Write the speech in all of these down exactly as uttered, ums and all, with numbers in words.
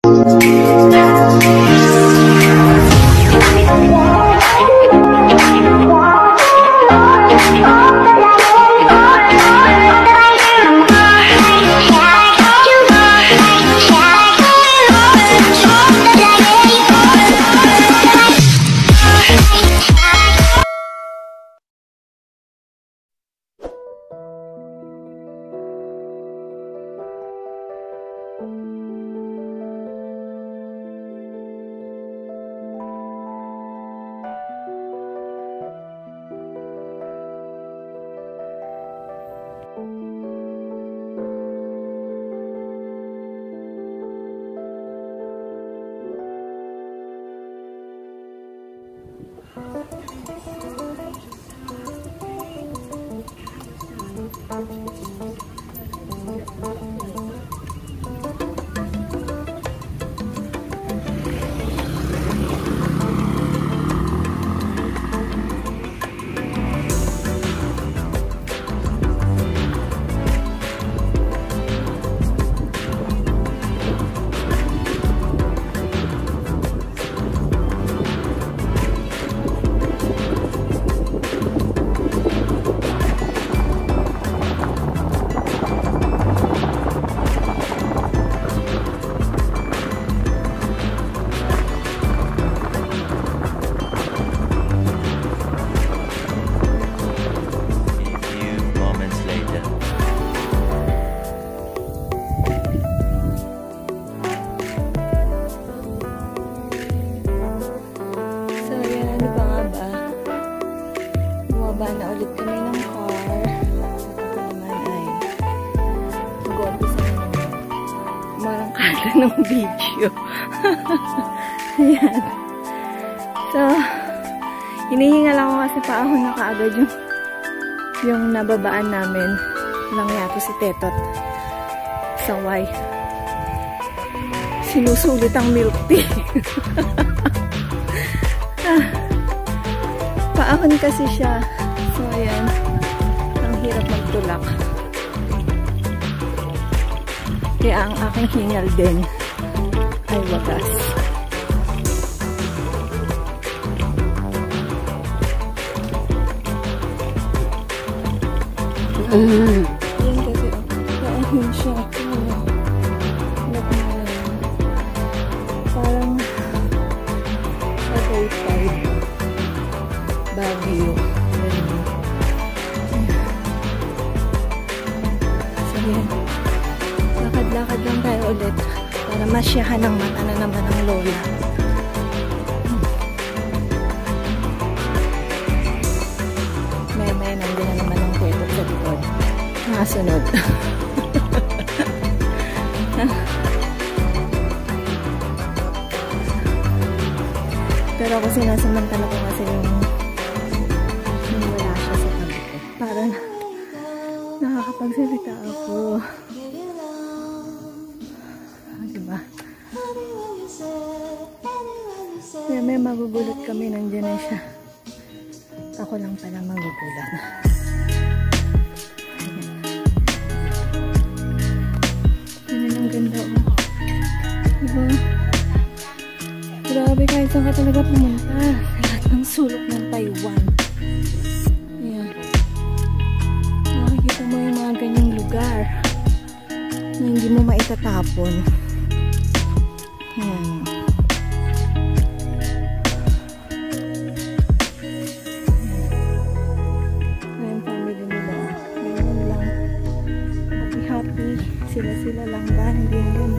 ng video. Ayan. So, hinihingal ako kasi paahon na kaagad yung yung nababaan namin lang yato si Tetot. Saway. Sinusulit ang milk tea. ah, paahon kasi siya. So, ayan. Ang hirap magtulak. Kaya ang aking hingal din ay wagas. Mm. Yan kasi, paahon siya. Parang patay-tay. Baguio. So, yan. Lakad-lakad lang tayo ulit para masyahan ng mata na naman ng lola. Maya-maya nandun na naman ang Tetot sa likod. Nakasunod. Pero ako sinasamantala ko kasi yung yung wala siya sa tabi ko. Parang nakakapagsalita ako. Diba? Kaya may magugulat kami, nandiyan na siya. Ako lang pala magugulat. Ayan ang ganda mo. Diba? Grabe, kahit saan ka talaga pumunta. Lahat ng sulok ng Taiwan. Ayan. Nakikita mo yung mga ganyang lugar na hindi mo maitatapon. Ayan. Ayan, family nila. Ayan lang. Happy happy. Sila-sila lang ba? Hindi ganun.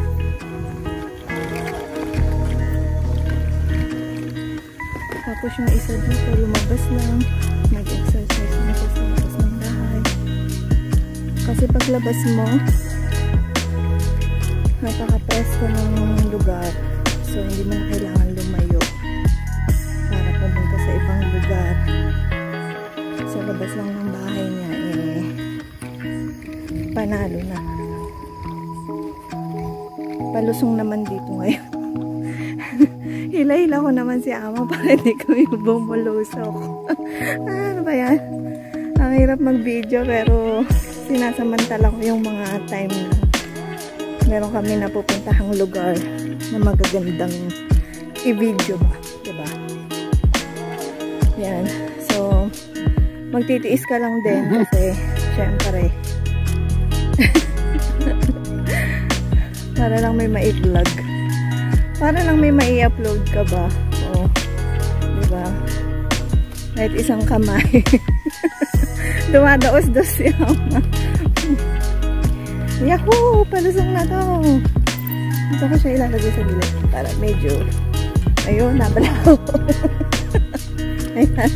Tapos yung isa dito, lumabas lang. Nag-exercise na sa labas ng bahay. Kasi paglabas mo, nakaka-presko ng lugar. So, hindi mo na kailangan lumayo para pumunta sa ibang lugar. Sa labas lang ng bahay niya, eh, panalo na. Palusong naman dito ngayon. Hila-hila ko naman si Ama para hindi kami bumulusok. Ano ba yan? Ang hirap mag-video pero sinasamantala ko yung mga time na meron kami napupuntahang lugar na magagandang i-video ba, diba? Yan. So, magtitiis ka lang din kasi, syempre, para lang may mai-vlog. Para lang may mai-upload ka ba? O, diba? Kahit isang kamay. Dumadaos-dos yung Yahoo! Palusong na to! Ito ko siya ilalagay sa gilid para medyo ayun, nabalaw. Ayan.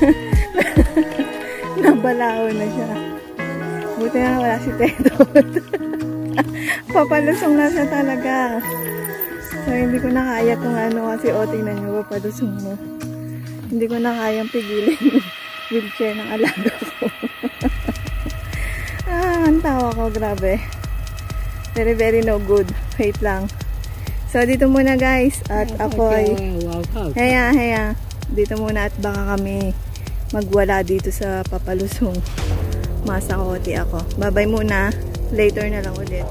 Nabalaw na siya. Buti na wala si Tedo. Papalusong na siya talaga. So, hindi ko na kaya kung ano kasi o, tingnan nyo, papalusong mo. Hindi ko na kayang pigilin yung wheelchair ng alaga ko. Ah, ang tawa ko, grabe. Very, very no good. Wait lang. So, dito muna guys. At ako ay... Haya, haya. Dito muna at baka kami magwala dito sa papalusong. Masakoti ako. Bye-bye muna. Later na lang ulit.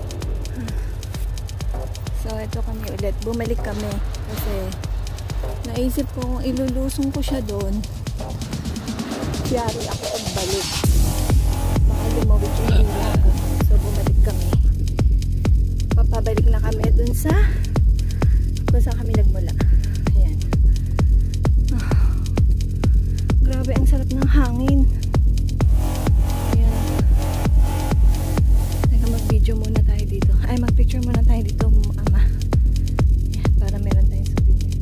So, ito kami ulit. Bumalik kami. Kasi, naisip ko kung ilulusong ko siya doon. Yari ako pagbalik. Baka lumawit yung hila ko. So, bumalik kami. Papabalik na kami dun sa kung saan kami nagmula. Ayan. Ah, grabe, ang sarap ng hangin. Ayan. Teka, mag-video muna tayo dito. Ay, mag-picture muna tayo dito, ama. Ayan, para meron tayong souvenir.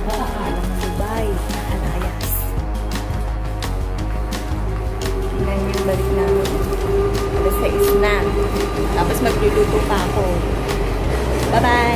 Dubai, Alayas. Yan yung balik namin. Alas sais na. Tapos magluluto pa ako. Bye-bye!